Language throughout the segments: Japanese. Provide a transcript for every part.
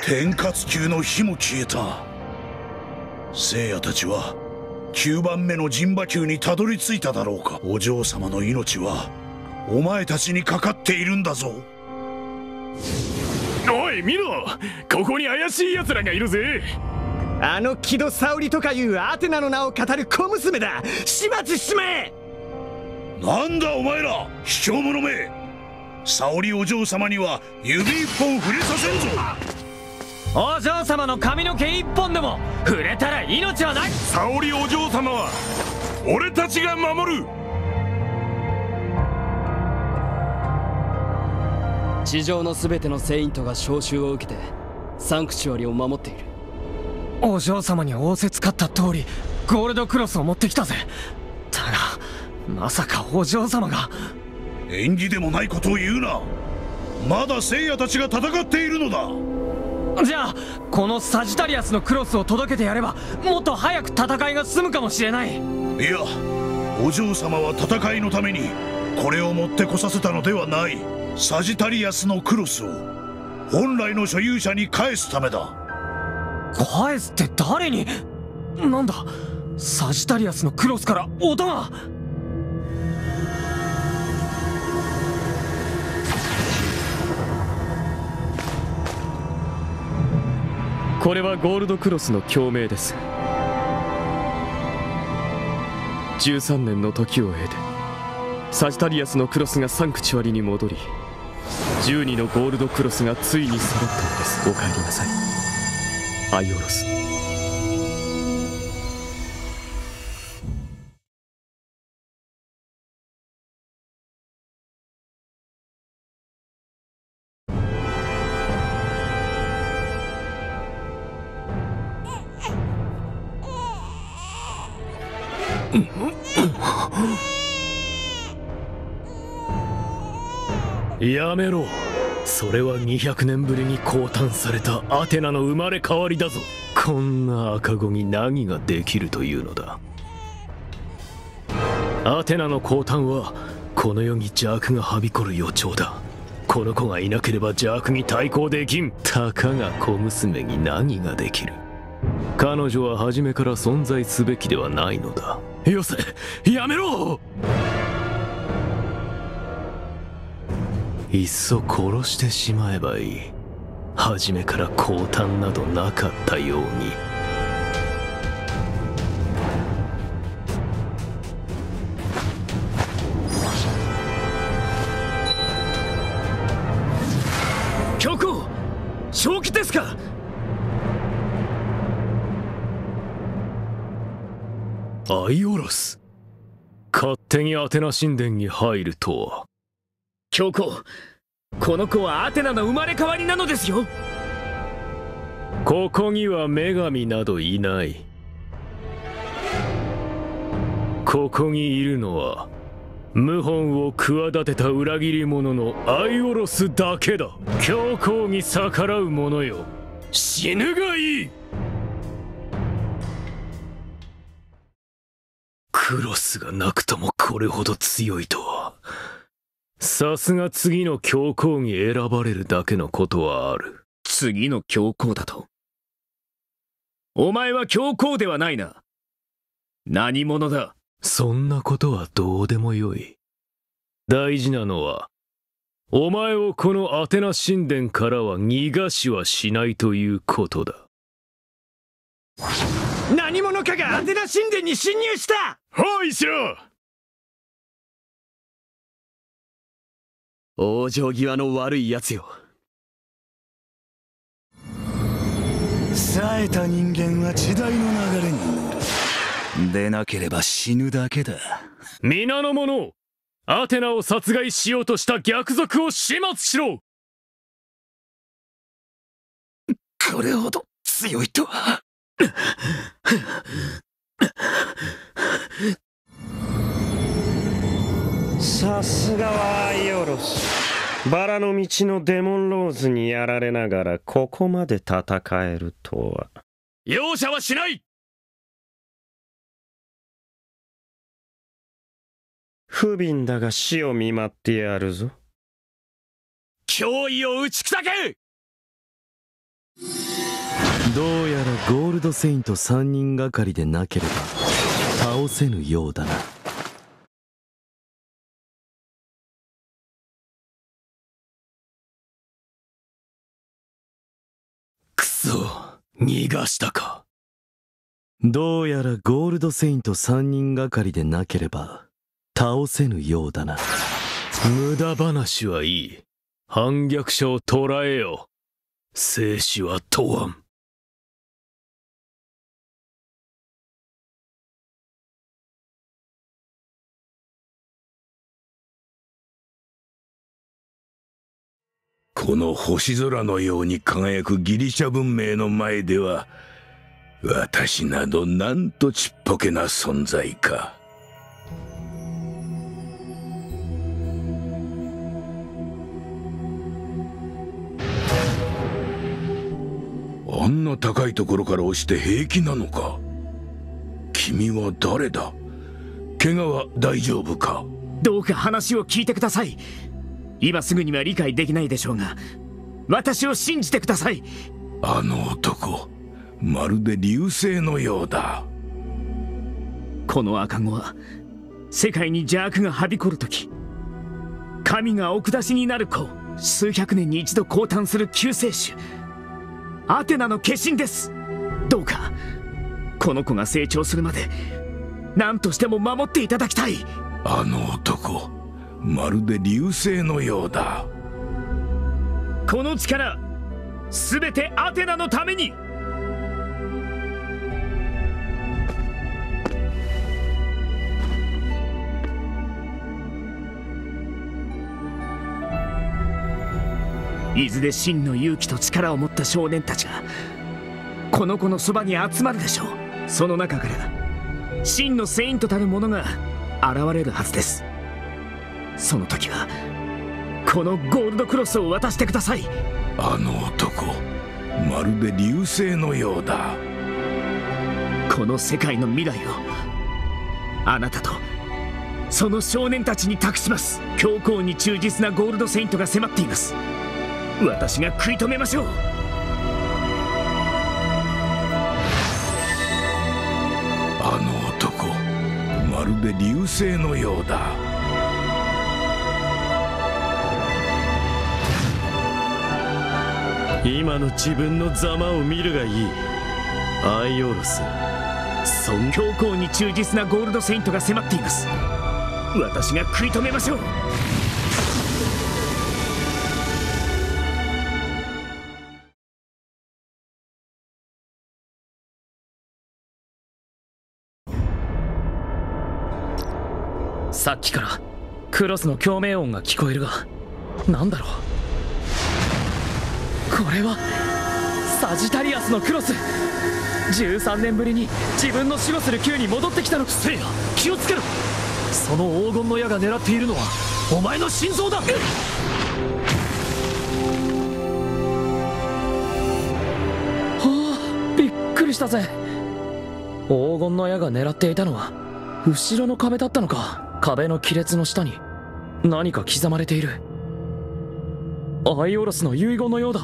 天下級の火も消えた。聖夜たちは9番目の陣馬級にたどり着いただろうか。お嬢様の命はお前たちにかかっているんだぞ。 おい見ろ、ここに怪しい奴らがいるぜ。 あの木戸沙織とかいうアテナの名を語る小娘だ。始末しちまえ。 なんだお前ら卑怯者め。沙織お嬢様には指一本触れさせんぞ。 お嬢様の髪の毛一本でも触れたら命はない。 沙織お嬢様は俺たちが守る。 地上の全ての聖院とが召集を受けてサンクチュアリを守っている。 お嬢様に仰せつかった通りゴールドクロスを持ってきたぜ。だがまさかお嬢様が。 縁起でもないことを言うな。まだ聖夜たちが戦っているのだ。 じゃあこのサジタリアスのクロスを届けてやればもっと早く戦いが済むかもしれない。 いや、お嬢様は戦いのためにこれを持ってこさせたのではない。サジタリアスのクロスを本来の所有者に返すためだ。 返すって誰に。なんだ、サジタリアスのクロスから音が。 これはゴールドクロスの共鳴です。13年の時を経てサジタリアスのクロスがサンクチュアリに戻り、12のゴールドクロスがついに揃ったのです。お帰りなさい、アイオロス。 やめろ。それは200年ぶりに降誕されたアテナの生まれ変わりだぞ。こんな赤子に何ができるというのだ。アテナの降誕はこの世に邪悪がはびこる予兆だ。この子がいなければ邪悪に対抗できん。たかが小娘に何ができる。彼女は初めから存在すべきではないのだ。よせ、やめろ。いっそ殺してしまえばいい。初めから降誕などなかったように。 教皇、正気ですか。 アイオロス、勝手にアテナ神殿に入るとは。 教皇、この子はアテナの生まれ変わりなのですよ。 ここには女神などいない。ここにいるのは謀反を企てた裏切り者のアイオロスだけだ。教皇に逆らう者よ、死ぬがいい。クロスがなくともこれほど強いとは。さすが次の教皇に選ばれるだけのことはある。 次の教皇だと。お前は教皇ではないな。何者だ。 そんなことはどうでもよい。大事なのはお前をこのアテナ神殿からは逃がしはしないということだ。 何者かがアテナ神殿に侵入した。 包囲しろ。 往生際の悪いやつよ。 冴えた人間は時代の流れに乗る。でなければ死ぬだけだ。 皆の者、アテナを殺害しようとした逆賊を始末しろ。 これほど強いとは。 さすがはアイオロス。バラの道のデモンローズにやられながらここまで戦えるとは。 容赦はしない。 不憫だが死を見舞ってやるぞ。 脅威を打ち砕け。 どうやらゴールドセイント3人がかりでなければ倒せぬようだな。くそ、逃がしたか。どうやらゴールドセイント3人がかりでなければ倒せぬようだな。無駄話はいい。反逆者を捕らえよ。生死は問わん。 この星空のように輝くギリシャ文明の前では、私などなんとちっぽけな存在か。あんな高いところから落ちて平気なのか。君は誰だ。怪我は大丈夫か。 どうか話を聞いてください。今すぐには理解できないでしょうが、私を信じてください。 あの男、まるで流星のようだ。 この赤子は世界に邪悪がはびこるとき、神がお下しになる子、数百年に一度降誕する救世主、アテナの化身です。どうかこの子が成長するまで何としても守っていただきたい。 あの男、まるで流星のようだ。 この力、すべてアテナのために。伊豆で真の勇気と力を持った少年たちがこの子のそばに集まるでしょう。その中から真のセイントたる者が現れるはずです。その時はこのゴールドクロスを渡してください。 あの男、まるで流星のようだ。 この世界の未来をあなたとその少年たちに託します。教皇に忠実なゴールドセイントが迫っています。私が食い止めましょう。 あの男、まるで流星のようだ。 今の自分のざまを見るがいい。アイオロス、 教皇に忠実なゴールドセイントが迫っています。私が食い止めましょう。 さっきからクロスの共鳴音が聞こえるが、なんだろう。これはサジタリアスのクロス。13年ぶりに自分の守護する球に戻ってきたの。せいや、気をつけろ。その黄金の矢が狙っているのはお前の心臓だ。はあ、びっくりしたぜ。黄金の矢が狙っていたのは後ろの壁だったのか。壁の亀裂の下に何か刻まれている。アイオロスの遺言のようだ。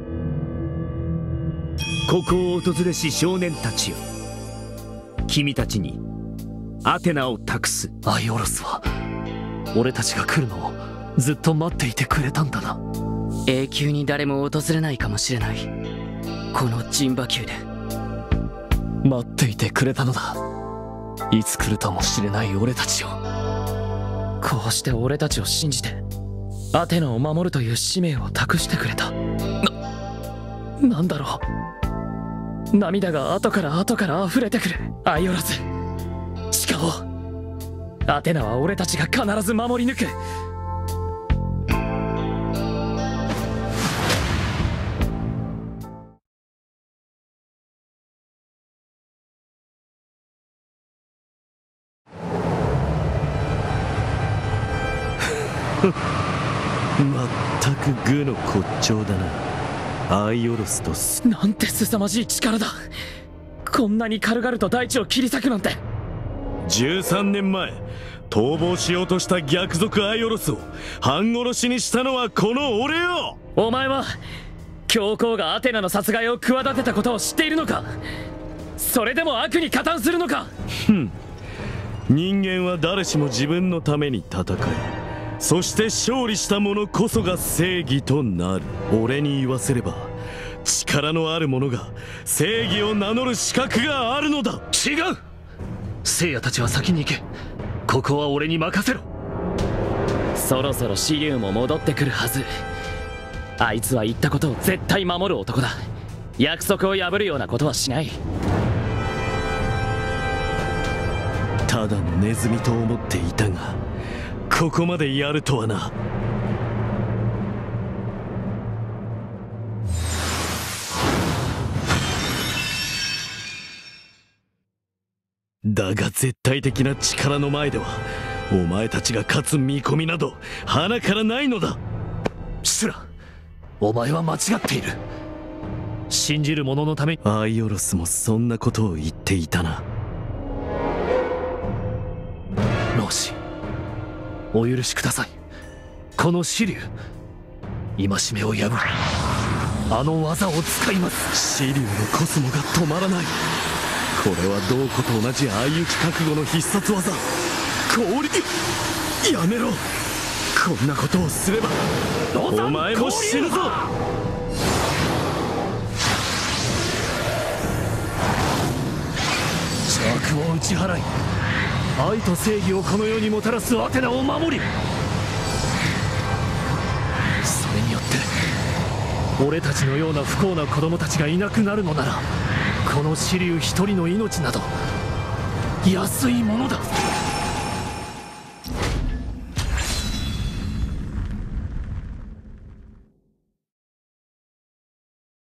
ここを訪れし少年たちよ、君たちにアテナを託す。 アイオロスは俺たちが来るのをずっと待っていてくれたんだな。 永久に誰も訪れないかもしれない、このジンバ宮で。 待っていてくれたのだ。いつ来るともしれない俺たちを。こうして俺たちを信じてアテナを守るという使命を託してくれた。なんだろう。涙が後から後から溢れてくる。アイオロス、誓おう。アテナは俺たちが必ず守り抜く。 まったく愚の骨頂だな、アイオロスとなんて凄まじい力だ。こんなに軽々と大地を切り裂くなんて。 13年前逃亡しようとした逆賊アイオロスを半殺しにしたのはこの俺よ。 お前は教皇がアテナの殺害を企てたことを知っているのか。それでも悪に加担するのか。 人間は誰しも自分のために戦い、そして勝利した者こそが正義となる。俺に言わせれば力のある者が正義を名乗る資格があるのだ。 違う。聖夜たちは先に行け。ここは俺に任せろ。 そろそろ紫龍も戻ってくるはず。あいつは言ったことを絶対守る男だ。約束を破るようなことはしない。 ただのネズミと思っていたが、ここまでやるとはな。だが絶対的な力の前ではお前たちが勝つ見込みなど鼻からないのだ。 シュラ、お前は間違っている。信じる者のために。 アイオロスもそんなことを言っていたな。 老子、お許しください。この紫龍、戒めを破りあの技を使います。 紫龍のコスモが止まらない。これはどうこと同じ相打ち覚悟の必殺技。氷やめろ。こんなことをすればお前も死ぬぞ。 邪悪を打ち払い、愛と正義をこの世にもたらすアテナを守り、それによって俺たちのような不幸な子供たちがいなくなるのなら、この紫龍一人の命など安いものだ。